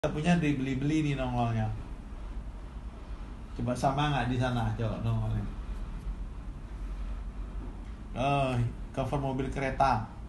punya dibeli-beli nih nongolnya. Coba sama nggak di sana, coba nongolnya. Oh, cover mobil kereta.